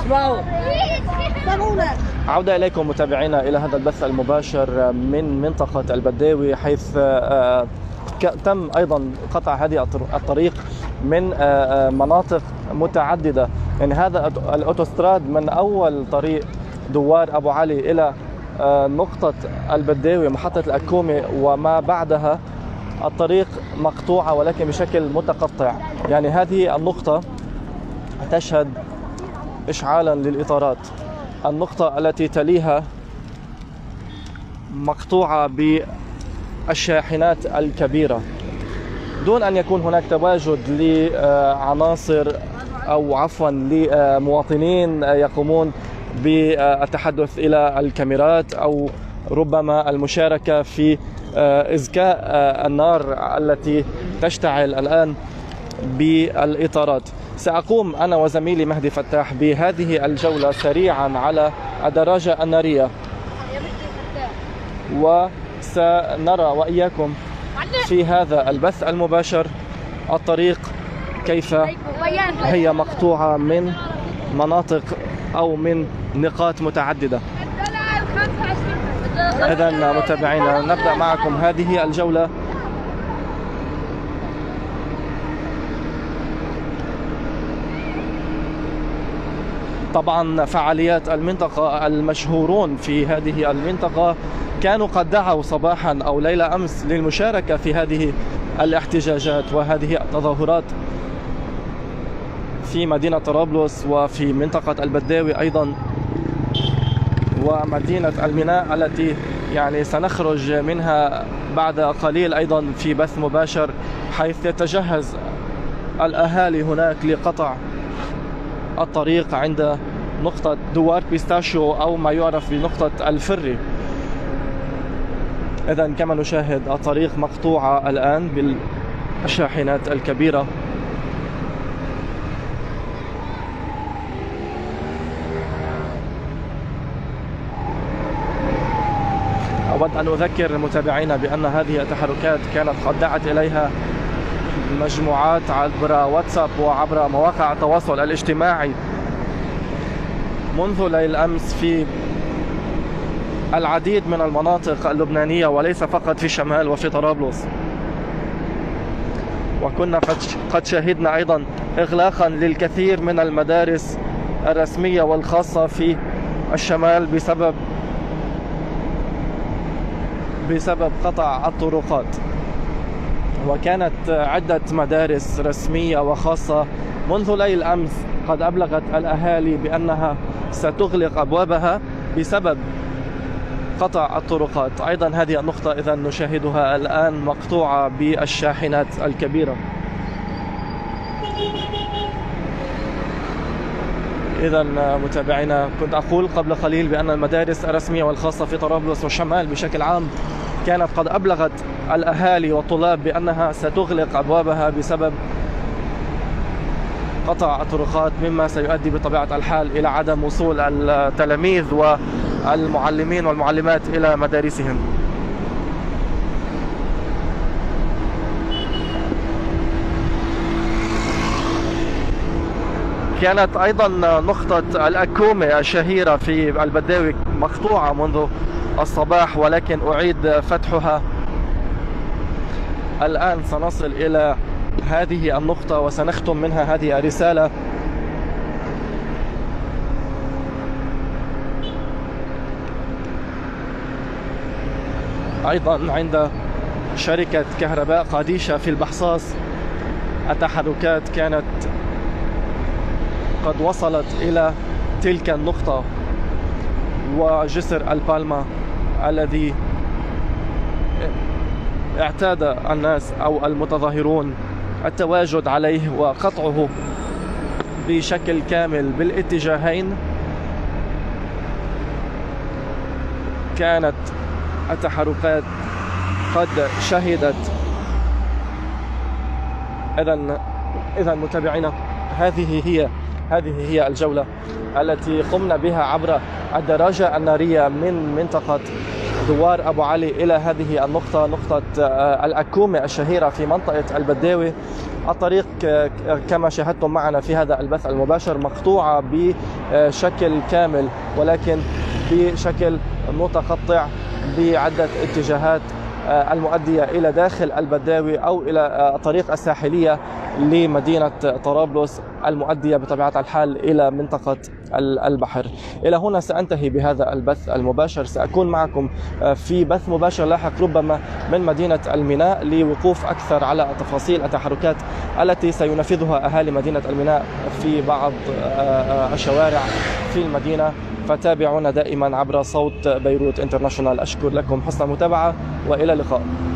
عودة إليكم متابعينا إلى هذا البث المباشر من منطقة البداوي، حيث تم أيضا قطع هذه الطريق من مناطق متعددة. يعني هذا الأوتوستراد من أول طريق دوار أبو علي إلى نقطة البداوي محطة الأكومة وما بعدها الطريق مقطوعة ولكن بشكل متقطع. يعني هذه النقطة تشهد إشعالا للإطارات، النقطة التي تليها مقطوعة بالشاحنات الكبيرة دون أن يكون هناك تواجد لعناصر أو عفوا لمواطنين يقومون بالتحدث إلى الكاميرات أو ربما المشاركة في إزكاء النار التي تشتعل الآن بالإطارات. سأقوم أنا وزميلي مهدي فتاح بهذه الجولة سريعا على الدراجة النارية، وسنرى وإياكم في هذا البث المباشر الطريق كيف هي مقطوعة من مناطق أو من نقاط متعددة. إذن متابعينا نبدأ معكم هذه الجولة طبعا فعاليات المنطقة. المشهورون في هذه المنطقة كانوا قد دعوا صباحا أو ليلة أمس للمشاركة في هذه الاحتجاجات وهذه التظاهرات في مدينة طرابلس وفي منطقة البداوي أيضا ومدينة الميناء التي يعني سنخرج منها بعد قليل أيضا في بث مباشر، حيث يتجهز الأهالي هناك لقطع الطريق عند نقطة دوار بيستاشيو أو ما يعرف بنقطة الفري. إذن كما نشاهد الطريق مقطوعة الآن بالشاحنات الكبيرة. أود أن أذكر متابعينا بأن هذه التحركات كانت قد دعت إليها مجموعات عبر واتساب وعبر مواقع التواصل الاجتماعي منذ ليل أمس في العديد من المناطق اللبنانية وليس فقط في الشمال وفي طرابلس. وكنا قد شهدنا أيضا إغلاقا للكثير من المدارس الرسمية والخاصة في الشمال بسبب قطع الطرقات. وكانت عدة مدارس رسمية وخاصة منذ ليل أمس قد أبلغت الأهالي بأنها ستغلق أبوابها بسبب قطع الطرقات. أيضا هذه النقطة إذا نشاهدها الآن مقطوعة بالشاحنات الكبيرة. إذا متابعينا كنت أقول قبل قليل بأن المدارس الرسمية والخاصة في طرابلس والشمال بشكل عام كانت قد أبلغت الأهالي والطلاب بأنها ستغلق أبوابها بسبب قطع الطرقات، مما سيؤدي بطبيعة الحال إلى عدم وصول التلاميذ والمعلمين والمعلمات إلى مدارسهم. كانت أيضا نقطة الأكومة الشهيرة في البداوي مقطوعة منذ الصباح ولكن أعيد فتحها. الآن سنصل إلى هذه النقطة وسنختم منها هذه الرسالة. أيضا عند شركة كهرباء قاديشة في البحصاص التحركات كانت قد وصلت إلى تلك النقطة، وجسر البالما الذي اعتاد الناس أو المتظاهرون التواجد عليه وقطعه بشكل كامل بالاتجاهين. كانت التحركات قد شهدت. إذن متابعينا هذه هي الجولة التي قمنا بها عبر الدراجة النارية من منطقة دوار أبو علي إلى هذه النقطة، نقطة الأكومة الشهيرة في منطقة البداوي. الطريق كما شاهدتم معنا في هذا البث المباشر مقطوعة بشكل كامل، ولكن بشكل متقطع بعدة اتجاهات المؤدية إلى داخل البداوي أو إلى الطريق الساحلية لمدينة طرابلس المؤدية بطبيعة الحال إلى منطقة البحر. إلى هنا سأنتهي بهذا البث المباشر، سأكون معكم في بث مباشر لاحق ربما من مدينة الميناء لوقوف أكثر على تفاصيل التحركات التي سينفذها أهالي مدينة الميناء في بعض الشوارع في المدينة. فتابعونا دائما عبر صوت بيروت انترناشونال. أشكر لكم حسن المتابعة وإلى اللقاء.